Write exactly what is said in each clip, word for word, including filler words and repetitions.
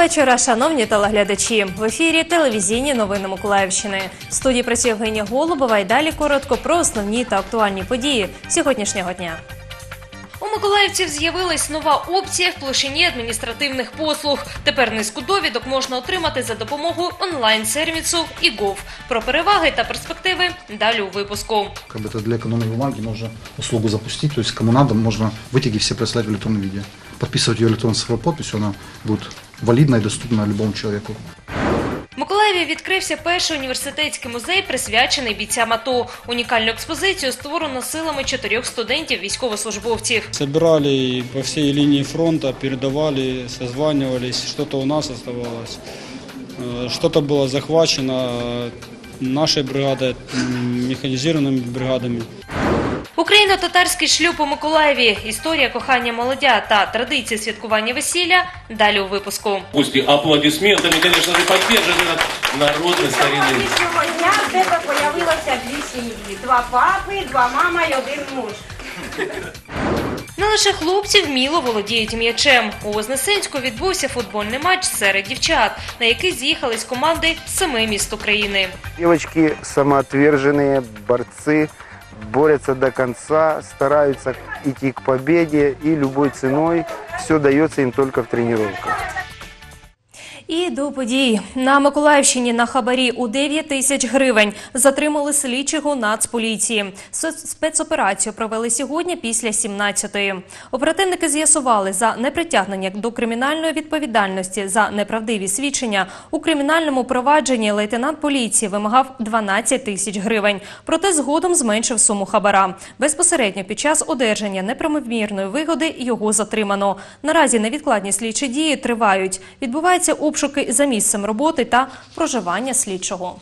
вечора, шановні телеглядачі. В ефірі телевізійні новини Миколаївщини. В студії працює Євгенія Голубова і далі коротко про основні та актуальні події сьогоднішнього дня. У миколаївців з'явилась нова опція в площині адміністративних послуг. Тепер низку довідок можна отримати за допомогою онлайн-сервісу «ІГОВ». Про переваги та перспективи далі у випуску. Для економії бумаги можна услугу запустити, тобто кому надо, можна витяги всі присилати в електронному віді. Підписувати її електронну цифрову підпис, вона буде валідна і доступна будь-якому чоловіку. В Миколаєві відкрився перший університетський музей, присвячений бійцям АТО. Унікальну експозицію створено силами чотирьох студентів-військовослужбовців. Собирали по всій лінії фронту, передавали, созванивались, щось у нас залишилось, щось було захвачено нашою бригадою, механізованими бригадами. Україно-татарський шлюб у Миколаєві, історія кохання молодя та традиції святкування весілля далі у випуску. Пусть аплодисментами, звісно, ви підтримуєте народний старинний. Сьогоднішнього дня в тебе з'явилося дві сім'ї. Два папи, два мама і один муж. Не лише хлопці вміло володіють м'ячем. У Вознесенську відбувся футбольний матч серед дівчат, на який з'їхались команди з семи міст України. Дівчатки самоотвержені, борці. Борются до конца, стараются идти к победе, и любой ценой все дается им только в тренировках. І до подій. На Миколаївщині на хабарі у дев'ять тисяч гривень затримали слідчого Нацполіції. Спецоперацію провели сьогодні після сімнадцятої. Оперативники з'ясували, за непритягнення до кримінальної відповідальності за неправдиві свідчення у кримінальному провадженні лейтенант поліції вимагав дванадцять тисяч гривень. Проте згодом зменшив суму хабара. Безпосередньо під час одержання неправомірної вигоди його затримано. Наразі невідкладні слідчі дії тривають. Відбувається обшук обшуки за місцем роботи та проживання слідчого.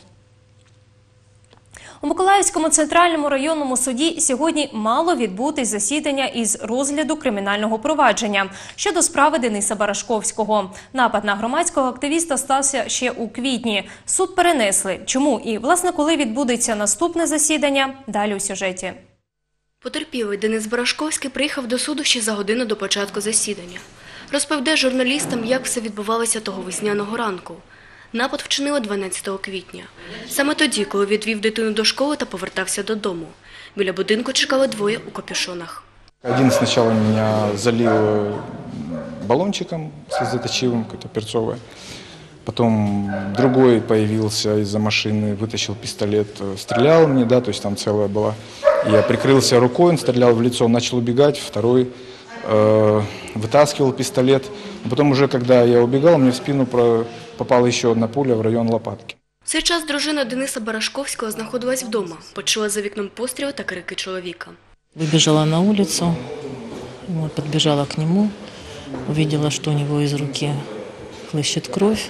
У Миколаївському центральному районному суді сьогодні мало відбутись засідання із розгляду кримінального провадження щодо справи Дениса Барашковського. Напад на громадського активіста стався ще у квітні. Суд перенесли. Чому і, власне, коли відбудеться наступне засідання – далі у сюжеті. Потерпілий Денис Барашковський приїхав до суду ще за годину до початку засідання. Розповідає журналістам, як все відбувалося того весняного ранку. Напад вчинили дванадцятого квітня. Саме тоді, коли відвів дитину до школи та повертався додому. Біля будинку чекали двоє у капюшонах. Один спочатку мене залив балончиком слезоточивым, какое-то перцовое. Потом другой появился из-за машины, вытащил пистолет, стрелял мне, да, то есть там целая была. Я прикрылся рукой, он стрелял в лицо, начал убегать, второй вытаскивал пистолет. Потом уже, когда я убегал, мне в спину попала еще одна пуля в район лопатки. В цей час дружина Дениса Барашковського знаходилась вдома. Почула за вікном постріли та крики чоловіка. Выбежала на улицу, подбежала к нему, увидела, что у него из руки хлещет кровь.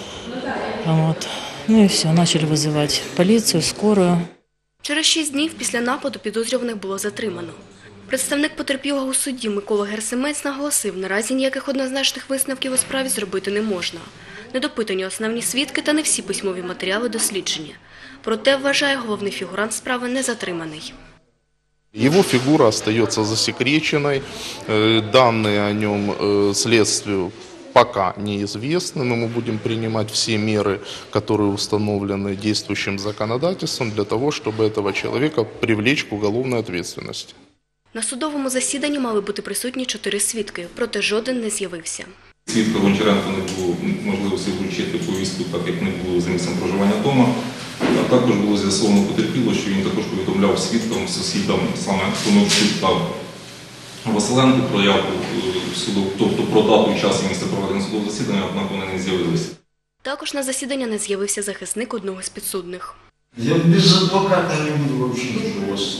Вот. Ну и все, начали вызывать полицию, скорую. Через шість днів після нападу підозрюваних було затримано. Представник потерпілого у суді Микола Герсимець наголосив, наразі ніяких однозначних висновків у справі зробити не можна. Недопитані основні свідки та не всі письмові матеріали досліджені. Проте, вважає, головний фігурант справи не затриманий. Его фигура остается засекреченной, данные о нем следствию пока неизвестны, но мы будем принимать все меры, которые установлены действующим законодательством для того, чтобы этого человека привлечь к уголовной ответственности. На судовому засіданні мали бути присутні чотири свідки, проте жоден не з'явився. Свідка Гончаренко не було можливості вручити повістку, так як не було за місцем проживання вдома. А також було з'ясовано потерпіло, що він також повідомляв свідкам, сусідам, саме Коновчук та Василенко про явку суду, тобто про дату, час і місце проведення судового засідання, однак вони не з'явилися. Також на засідання не з'явився захисник одного з підсудних. Я без адвоката не буду вообще ничего вас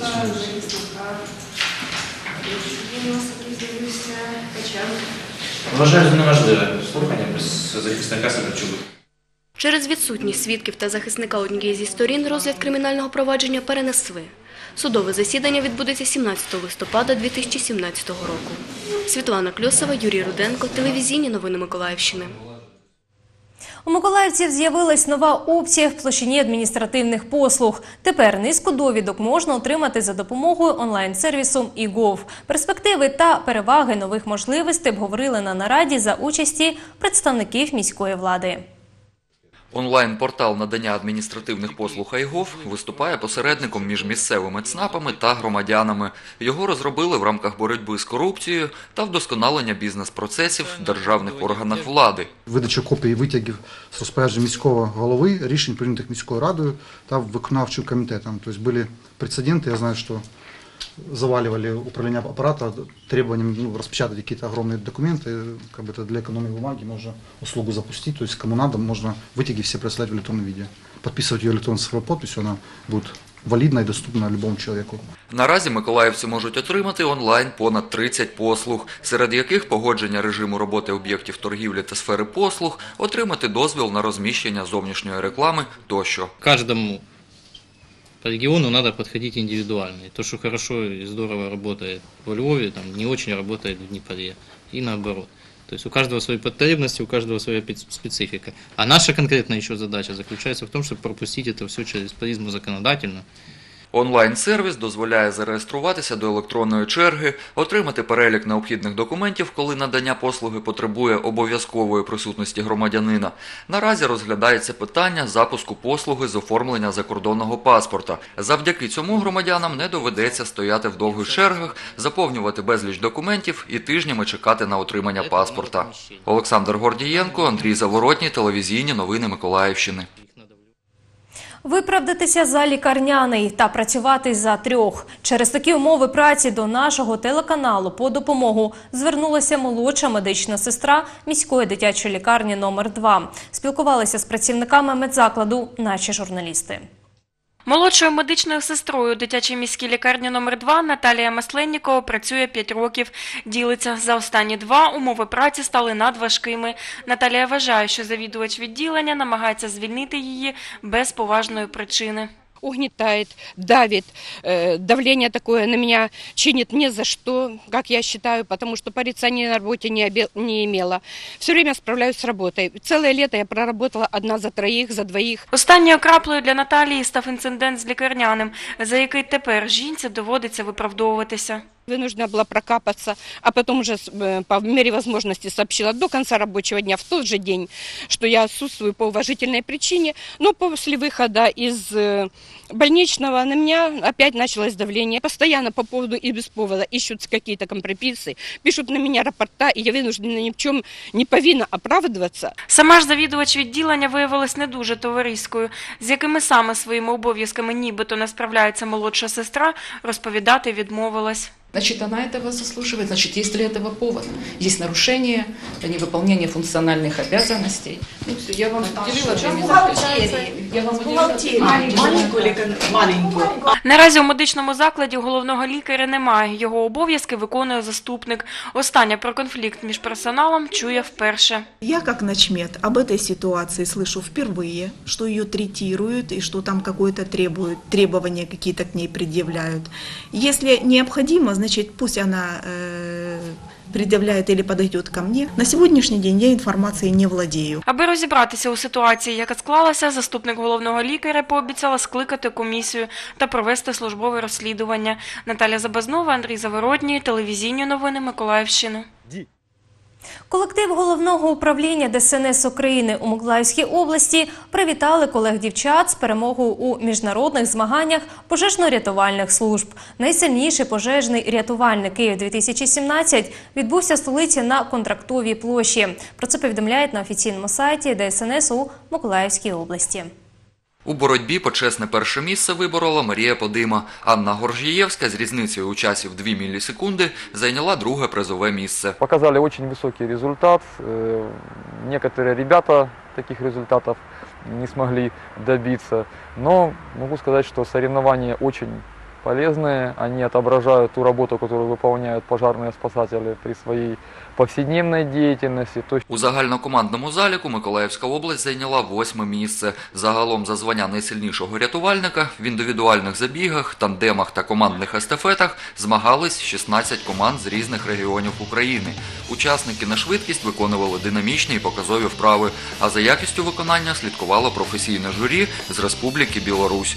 Вважаю за неможливе слухання без захисника Сидорчука. Через відсутність свідків та захисника однієї зі сторін розгляд кримінального провадження перенесли. Судове засідання відбудеться сімнадцятого листопада дві тисячі сімнадцятого року. Світлана Кльосова, Юрій Руденко, телевізійні новини Миколаївщини. У миколаївців з'явилась нова опція в площині адміністративних послуг. Тепер низку довідок можна отримати за допомогою онлайн-сервісу і гов. Перспективи та переваги нових можливостей обговорили на нараді за участі представників міської влади. Онлайн-портал надання адміністративних послуг АйГов виступає посередником між місцевими ЦНАПами та громадянами. Його розробили в рамках боротьби з корупцією та вдосконалення бізнес-процесів в державних органах влади. Видача копій витягів з розпоряджень міського голови, рішень, прийнятих міською радою та виконавчим комітетом. Тобто були прецеденти, я знаю, що заваливали управление аппарата требованием ну, распечатать какие-то огромные документы, как бы это для экономии бумаги можно услугу запустить, то есть кому надо, можно вытяги все присылать в электронном виде. Подписывать ее электронной цифровой подписью, она будет валідна і доступна любому чоловіку. Наразі миколаївці можуть отримати онлайн понад тридцять послуг, серед яких погодження режиму роботи об'єктів торгівлі та сфери послуг, отримати дозвіл на розміщення зовнішньої реклами тощо. Кожному по региону надо подходить индивидуально. И то, что хорошо и здорово работает во Львове, там, не очень работает в Днепре. И наоборот. То есть у каждого свои потребности, у каждого своя специфика. А наша конкретная еще задача заключается в том, чтобы пропустить это все через призму законодательно. Онлайн-сервіс дозволяє зареєструватися до електронної черги, отримати перелік необхідних документів, коли надання послуги потребує обов'язкової присутності громадянина. Наразі розглядається питання запуску послуги з оформлення закордонного паспорта. Завдяки цьому громадянам не доведеться стояти в довгих чергах, заповнювати безліч документів і тижнями чекати на отримання паспорта. Олександр Гордієнко, Андрій Заворотній, телевізійні новини Миколаївщини. Виправдатися за лікарняний та працювати за трьох. Через такі умови праці до нашого телеканалу по допомогу звернулася молодша медична сестра міської дитячої лікарні номер два. Спілкувалися з працівниками медзакладу наші журналісти. Молодшою медичною сестрою дитячій міській лікарні номер два Наталія Масленнікова працює п'ять років. Ділиться, за останні два умови праці стали надважкими. Наталія вважає, що завідувач відділення намагається звільнити її без поважної причини. Угнетает, давит, э, давление такое на меня чинит не за что, как я считаю, потому что порицания на работе не, обе, не имела. Все время справляюсь с работой. Целое лето я проработала одна за троих, за двоих. Останньою краплею для Наталії став інцидент з лікарняним, за який тепер жінці доводиться виправдовуватися. Вынуждена была прокапаться, а потом уже по мере возможности сообщила до конца рабочего дня, в тот же день, что я отсутствую по уважительной причине. Но после выхода из больничного на меня опять началось давление. Постоянно по поводу и без повода ищут какие-то компромиссы, пишут на меня рапорта, и я вынуждена ни в чем не повинна оправдываться. Сама ж завідувач відділення виявилась не дуже товариською. З якими саме своїми обов'язками нібито не справляється молодша сестра, розповідати відмовилась. Значит, она этого заслуживает, значит, есть для этого повод. Есть нарушение, невыполнение функциональных обязанностей. Ну, все, я вам уделила две минуты. Я вам уделила маленькую. Наразі у медичному закладі головного лікаря немає. Його обов'язки виконує заступник. Остання про конфлікт між персоналом чує вперше. Я, как начмед, об этой ситуации слышу впервые, что ее третируют и что там какое-то требуют, требования какие-то к ней предъявляют. Если необходимо, значит, пусть она э, предъявляет или подойдет ко мне. На сьогоднішній день я інформацією не владію. Аби розібратися у ситуації, яка склалася, заступник головного лікаря пообіцяла скликати комісію та провести службове розслідування. Наталя Забазнова, Андрій Заворотній, телевізійні новини Миколаївщини. Колектив Головного управління Де Ес Ен Ес України у Миколаївській області привітали колег-дівчат з перемогою у міжнародних змаганнях пожежно-рятувальних служб. Найсильніший пожежний рятувальник Київ-дві тисячі сімнадцять відбувся в столиці на Контрактовій площі. Про це повідомляють на офіційному сайті Де Ес Ен Ес у Миколаївській області. У боротьбі почесне перше місце виборола Марія Подима. Анна Горжієвська з різницею у часі в дві мілісекунди зайняла друге призове місце. Показали очень высокий результат. Некоторые ребята таких результатов не смогли добиться. Но могу сказать, что соревнования очень полезные. Они отображают ту работу, которую выполняют пожарные спасатели при своей повседневной деятельности. То есть... У загальнокомандному заліку Миколаївська область зайняла восьме місце. Загалом за звання найсильнішого рятувальника в індивідуальних забігах, тандемах та командних естафетах змагались шістнадцять команд з різних регіонів України. Учасники на швидкість виконували динамічні і показові вправи, а за якістю виконання слідкувало професійне журі з Республіки Білорусь.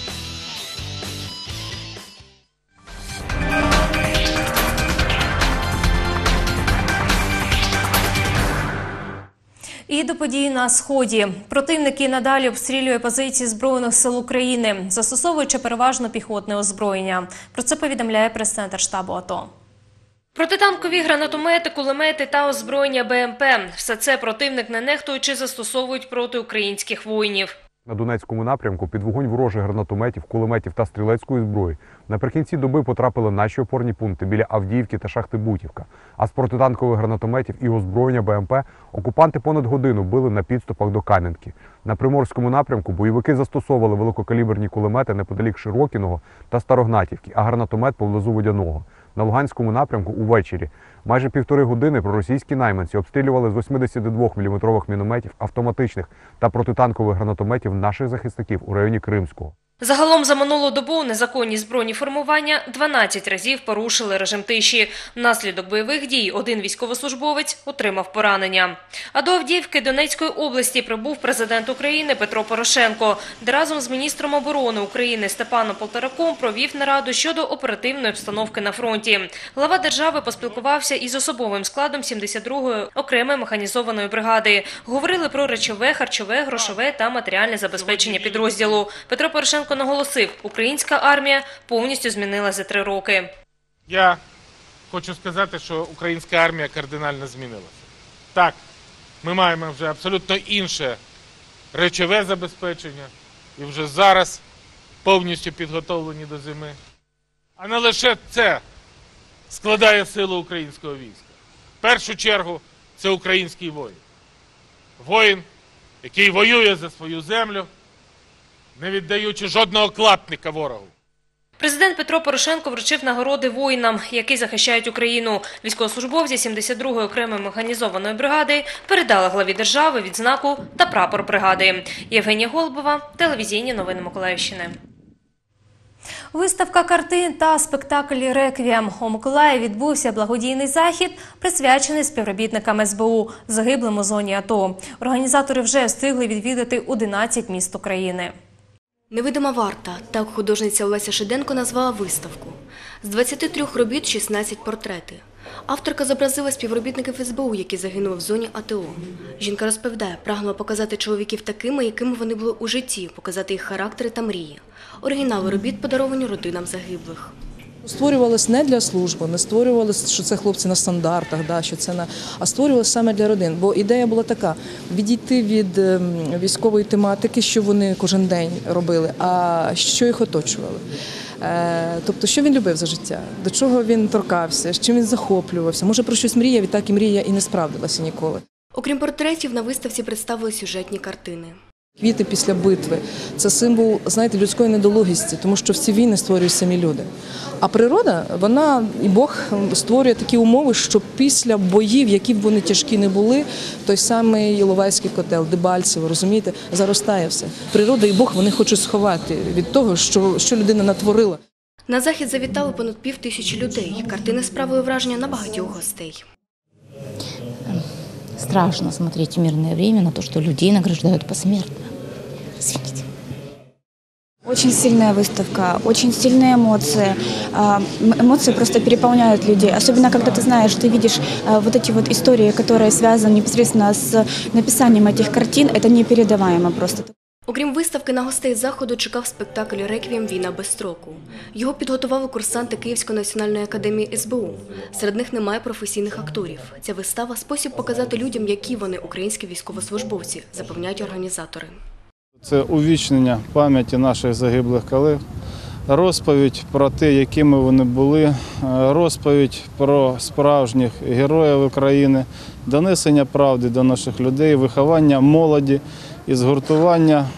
І до подій на Сході. Противники надалі обстрілює позиції Збройних сил України, застосовуючи переважно піхотне озброєння. Про це повідомляє прес-центр штабу АТО. Протитанкові гранатомети, кулемети та озброєння Б М П – все це противник, не нехтуючи, застосовують проти українських воїнів. На Донецькому напрямку під вогонь ворожих гранатометів, кулеметів та стрілецької зброї наприкінці доби потрапили наші опорні пункти біля Авдіївки та шахти Бутівка. А з протитанкових гранатометів і озброєння Б М П окупанти понад годину били на підступах до Кам'янки. На Приморському напрямку бойовики застосовували великокаліберні кулемети неподалік Широкіного та Старогнатівки, а гранатомет поблизу Водяного. На Луганському напрямку увечері майже півтори години проросійські найманці обстрілювали з восьмидесятидвохміліметрових мінометів, автоматичних та протитанкових гранатометів наших захисників у районі Кримського. Загалом за минулу добу незаконні збройні формування дванадцять разів порушили режим тиші. Внаслідок бойових дій один військовослужбовець отримав поранення. А до Авдіївки Донецької області прибув президент України Петро Порошенко, де разом з міністром оборони України Степаном Полтораком провів нараду щодо оперативної обстановки на фронті. Глава держави поспілкувався із особовим складом сімдесят другої окремої механізованої бригади. Говорили про речове, харчове, грошове та матеріальне забезпечення підрозділу. Петро Порошенко наголосив, українська армія повністю змінилася за три роки. Я хочу сказати, що українська армія кардинально змінилася. Так, ми маємо вже абсолютно інше речове забезпечення і вже зараз повністю підготовлені до зими. А не лише це складає силу українського війська. В першу чергу це український воїн. Воїн, який воює за свою землю, не віддаючи жодного клаптника ворогу. Президент Петро Порошенко вручив нагороди воїнам, які захищають Україну. Військовослужбовці сімдесят другої окремої механізованої бригади передали главі держави відзнаку та прапор бригади. Євгенія Голубова, телевізійні новини Миколаївщини. Виставка картин та спектакль «Реквієм». У Миколаєві відбувся благодійний захід, присвячений співробітникам С Б У, загиблим у зоні АТО. Організатори вже встигли відвідати одинадцять міст України. «Невидима варта» – так художниця Олеся Шиденко назвала виставку. З двадцяти трьох робіт – шістнадцять портрети. Авторка зобразила співробітників С Б У, які загинули в зоні А Т О. Жінка розповідає, прагнула показати чоловіків такими, якими вони були у житті, показати їх характери та мрії. Оригінали робіт подаровані родинам загиблих. Створювалось не для служби, не створювалось, що це хлопці на стандартах, да, що це на, а створювалось саме для родин. Бо ідея була така – відійти від військової тематики, що вони кожен день робили, а що їх оточували. Тобто, що він любив за життя, до чого він торкався, з чим він захоплювався. Може, про щось мріяв, і так і мрія і не справдилася ніколи. Окрім портретів, на виставці представили сюжетні картини. Квіти після битви – це символ, знаєте, людської недолугості, тому що всі війни створюють самі люди. А природа, вона і Бог створює такі умови, що після боїв, які б вони тяжкі не були, той самий Іловайський котел, Дебальцево, розумієте, заростає все. Природа і Бог, вони хочуть сховати від того, що, що людина натворила. На захід завітали понад пів тисячі людей. Картини справили враження на багатьох гостей. Страшно смотреть в мирное время на то, что людей награждают посмертно. Извините. Очень сильная выставка, очень сильные эмоции. Эмоции просто переполняют людей. Особенно, когда ты знаешь, ты видишь вот эти вот истории, которые связаны непосредственно с написанием этих картин. Это непередаваемо просто. Окрім виставки, на гостей заходу чекав спектакль «Реквієм. Війна без строку». Його підготували курсанти Київської національної академії С Б У. Серед них немає професійних акторів. Ця вистава – спосіб показати людям, які вони українські військовослужбовці, запевняють організатори. Це увічнення пам'яті наших загиблих колег, розповідь про те, якими вони були, розповідь про справжніх героїв України, донесення правди до наших людей, виховання молоді і згуртування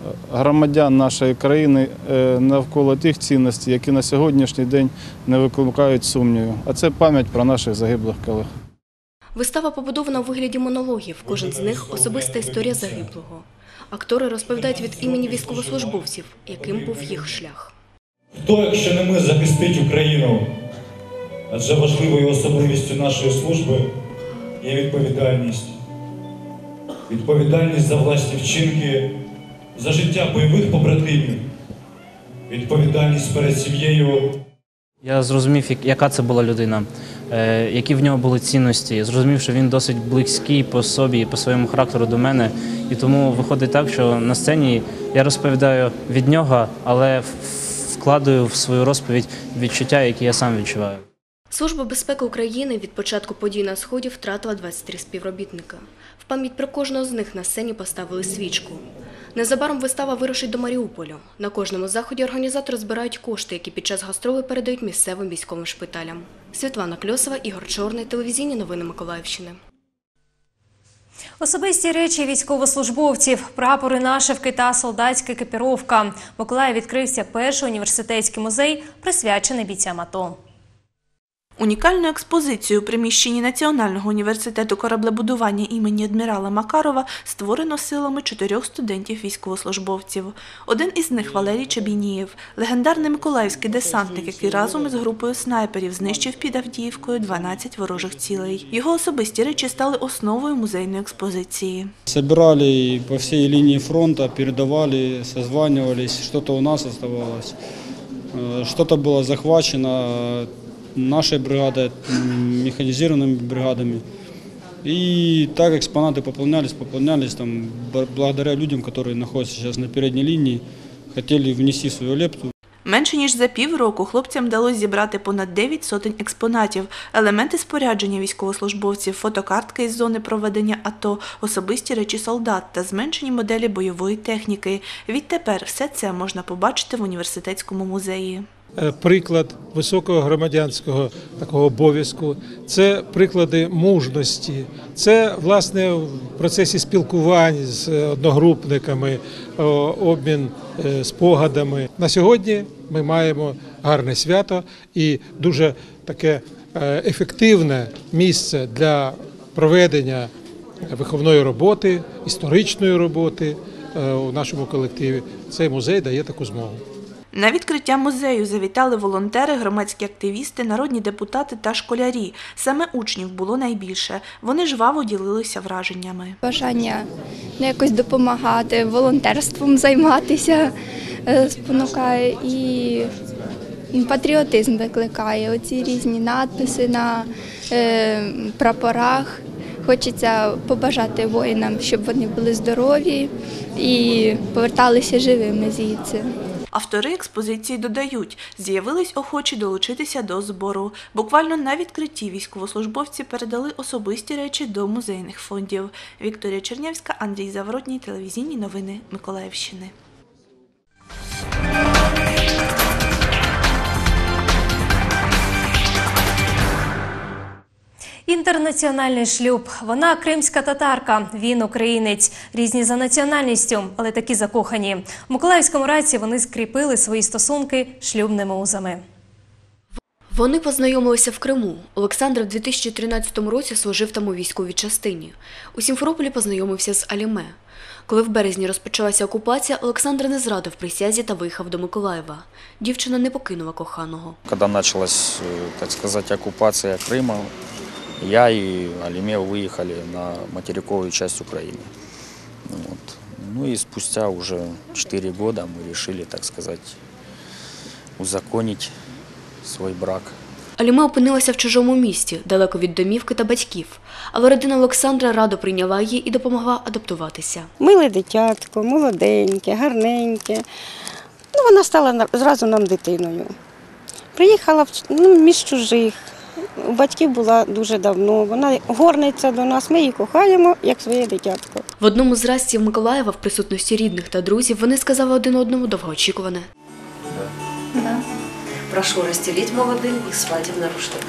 громадян нашої країни навколо тих цінностей, які на сьогоднішній день не викликають сумнівів. А це пам'ять про наших загиблих колег. Вистава побудована у вигляді монологів. Кожен з них – особиста історія загиблого. Актори розповідають від імені військовослужбовців, яким був їх шлях. Хто, якщо не ми, захистить Україну? Адже важливою особливістю нашої служби є відповідальність. Відповідальність за власні вчинки, за життя бойових побратимів, відповідальність перед сім'єю. Я зрозумів, яка це була людина, які в нього були цінності. Зрозумів, що він досить близький по собі і по своєму характеру до мене. І тому виходить так, що на сцені я розповідаю від нього, але вкладаю в свою розповідь відчуття, які я сам відчуваю. Служба безпеки України від початку подій на Сході втратила двадцять три співробітника. В пам'ять про кожного з них на сцені поставили свічку. Незабаром вистава вирушить до Маріуполя. На кожному заході організатори збирають кошти, які під час гастролей передають місцевим військовим шпиталям. Світлана Кльосова, Ігор Чорний, телевізійні новини Миколаївщини. Особисті речі військовослужбовців, прапори, нашивки та солдатська екіпіровка. В Миколаєві відкрився перший університетський музей, присвячений бійцям АТО. Унікальну експозицію у приміщенні Національного університету кораблебудування імені адмірала Макарова створено силами чотирьох студентів-військовослужбовців. Один із них – Валерій Чабінієв, легендарний миколаївський десантник, який разом із групою снайперів знищив під Авдіївкою дванадцять ворожих цілей. Його особисті речі стали основою музейної експозиції. Собирали по всій лінії фронту, передавали, созванювались, щось у нас залишилось, щось було захвачено нашей бригадой, механизированными бригадами. И так экспонаты пополнялись, пополнялись там, благодаря людям, которые находятся сейчас на передней линии, хотели внести свою лепту. Менше ніж за півроку хлопцям вдалося зібрати понад дев'ять сотень експонатів, елементи спорядження військовослужбовців, фотокартки із зони проведення АТО, особисті речі солдат та зменшені моделі бойової техніки. Відтепер все це можна побачити в університетському музеї. Приклад високого громадянського такого обов'язку, це приклади мужності, це, власне, в процесі спілкувань з одногрупниками, обмін спогадами. На сьогодні ми маємо гарне свято і дуже таке ефективне місце для проведення виховної роботи, історичної роботи у нашому колективі. Цей музей дає таку змогу. На відкриття музею завітали волонтери, громадські активісти, народні депутати та школярі. Саме учнів було найбільше. Вони жваво ділилися враженнями. Бажання якось допомагати, волонтерством займатися спонукає і патріотизм викликає. Оці різні надписи на е, прапорах. Хочеться побажати воїнам, щоб вони були здорові і поверталися живими звідси. Автори експозиції додають, з'явились охочі долучитися до збору. Буквально на відкритті військовослужбовці передали особисті речі до музейних фондів. Вікторія Чернявська, Андрій Заворотній, телевізійні новини Миколаївщини. Інтернаціональний шлюб. Вона кримська татарка, він українець. Різні за національністю, але такі закохані. В Миколаївському Раці вони скріпили свої стосунки шлюбними узами. Вони познайомилися в Криму. Олександр в дві тисячі тринадцятому році служив там у військовій частині. У Сімферополі познайомився з Аліме. Коли в березні розпочалася окупація, Олександр не зрадив присязі та виїхав до Миколаєва. Дівчина не покинула коханого. Коли почалась, так сказати, окупація Криму, я и Алиме выехали на материковую часть Украины. Вот. Ну и спустя уже четыре года мы решили, так сказать, узаконить свой брак. Аліме опинилася в чужому місті, далеко від домівки та батьків. Але родина Олександра радо прийняла її і допомогла адаптуватися. Миле дитятко, молоденьке, гарненьке. Ну, вона стала зразу нам дитиною. Приїхала ну, між чужих. У батьків була дуже давно, вона горниця до нас, ми її кохаємо, як своє дитятко. В одному з разів Миколаєва в присутності рідних та друзів вони сказали один одному довгоочікуване. Да. Да. Прошу расстелить молодым их свадебный рушник.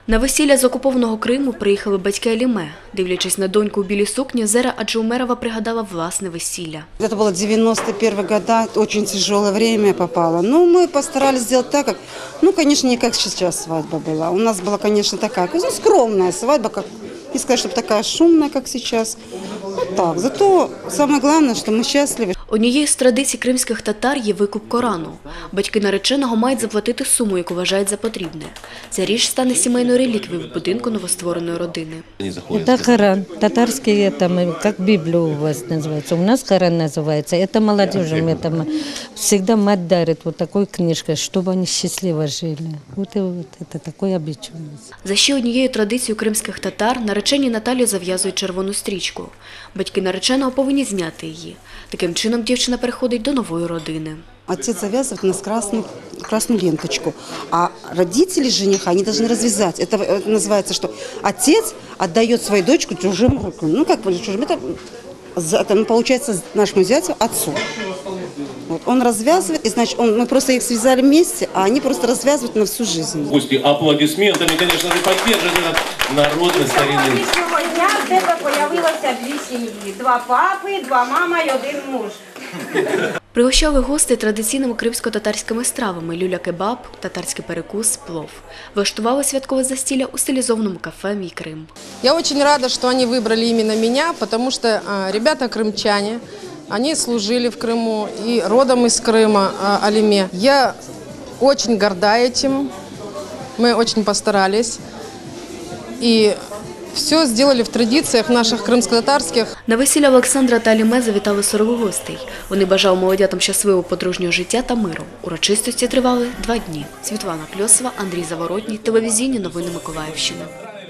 На весілля з окупованого Криму приїхали батьки Аліме. Дивлячись на доньку у білій сукні, Зера Аджоумерова пригадала власне весілля. Это было девяносто первые года, очень тяжелое время попало. Но мы постарались сделать так, как, ну, конечно, не как сейчас свадьба была. У нас была, конечно, такая, ну, скромная свадьба, как, не сказать, чтобы такая шумная, как сейчас. Вот так. Зато самое главное, что мы счастливы. Однією з традицій кримських татар є викуп Корану. Батьки нареченого мають заплатити суму, яку вважають за потрібне. Ця річ стане сімейною реліквією в будинку новоствореної родини. Это Коран, татарский, это мы, как Библия у вас называется. У нас Коран называется. Это молодежям, это мы, всегда мать дарит вот такой книжкой, чтобы они счастливо жили. Вот и вот, это такой обычай у нас. За ще однією традицією кримських татар наречені Наталі зав'язують червону стрічку. Батьки нареченого повинні зняти її. Таким чином дівчина переходить до нової родини. Отец завязывает у нас красную, красную ленточку, а родители жениха, они должны развязать. Это, это называется, что отец отдает свою дочку чужим рукам. Ну, как чужим, это, это получается нашему зятю отцу. Вот, он развязывает, и значит, он, мы просто их связали вместе, а они просто развязывают на всю жизнь. Пусть аплодисментами, конечно, вы поддержите этот народный старинный. Сьогодні дня в тебе появилося дві сім'ї. Два папи, два мама і один муж. Пригощали гостей традиційними кримсько-татарськими стравами – люля-кебаб, татарський перекус, плов. Влаштували святкове застілля у стилізованому кафе «Мій Крим». Я очень рада, что они выбрали именно меня, потому что а, ребята крымчане, они служили в Крыму и родом из Крыма, а, Алиме. Я очень горда этим, мы очень постарались. И все сделали в традиціях наших кримсько-татарських. На весілля Олександра та Аліме завітали сорок гостей. Вони бажали молодятам щасливого подружнього життя та миру. Урочистості тривали два дні. Світлана Кльосова, Андрій Заворотній, телевізійні новини Миколаївщини.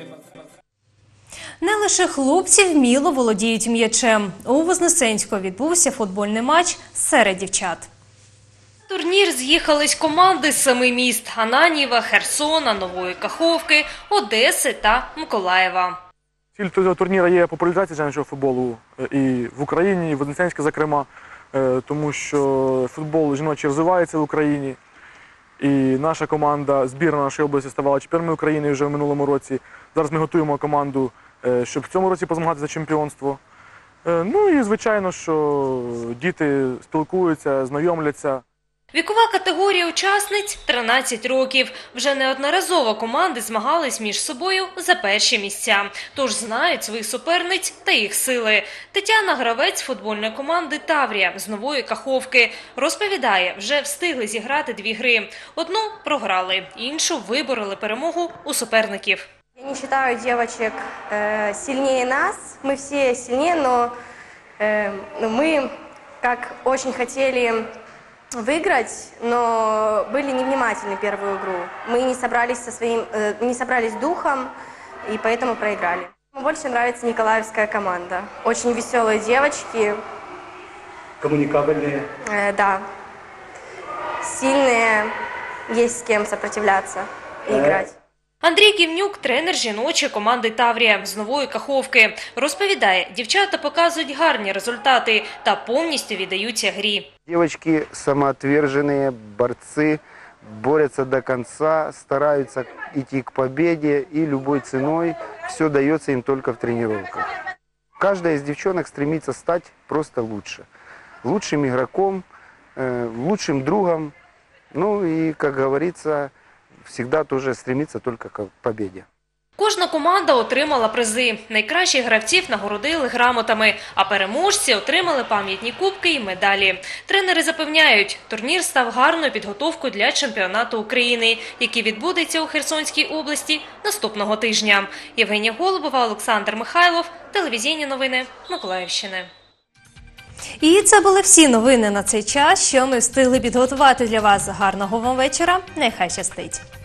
Не лише хлопці вміло володіють м'ячем. У Вознесенську відбувся футбольний матч серед дівчат. На турнір з'їхались команди з семи міст – Ананієва, Херсона, Нової Каховки, Одеси та Миколаєва. Ціль цього турніру є популяризація жіночого футболу і в Україні, і в Вознесенську, зокрема, тому що футбол жіночий розвивається в Україні. І наша команда, збірна нашої області, ставала чемпіонами України вже в минулому році. Зараз ми готуємо команду, щоб в цьому році позмагатися за чемпіонство. Ну і, звичайно, що діти спілкуються, знайомляться. Вікова категорія учасниць – тринадцять років. Вже неодноразово команди змагались між собою за перші місця. Тож знають своїх суперниць та їх сили. Тетяна – гравець футбольної команди «Таврія» з Нової Каховки. Розповідає, вже встигли зіграти дві гри. Одну програли, іншу вибороли перемогу у суперників. Я не считаю девочек э, сильнее нас. Мы все сильнее, но э, мы как очень хотели выиграть, но были невнимательны в первую игру. Мы не собрались со своим, э, не собрались духом и поэтому проиграли. Мне больше нравится николаевская команда. Очень веселые девочки. Коммуникабельные. Э, да. Сильные, есть с кем сопротивляться и играть. Андрій Ківнюк – тренер жіночої команди «Таврія» з Нової Каховки. Розповідає, дівчата показують гарні результати та повністю віддаються грі. Девочки самоотверженные, борцы, борются до конца, стараются идти к победе и любой ценой. Все дается им только в тренировках. Каждая из девчонок стремится стать просто лучше. Лучшим игроком, лучшим другом. Ну и, как говорится, всегда тоже стремиться только к победе. Кожна команда отримала призи. Найкращих гравців нагородили грамотами, а переможці отримали пам'ятні кубки і медалі. Тренери запевняють, турнір став гарною підготовкою для чемпіонату України, який відбудеться у Херсонській області наступного тижня. Євгенія Голубова, Олександр Михайлов, телевізійні новини Миколаївщини. І це були всі новини на цей час, що ми встигли підготувати для вас. Гарного вам вечора, нехай щастить!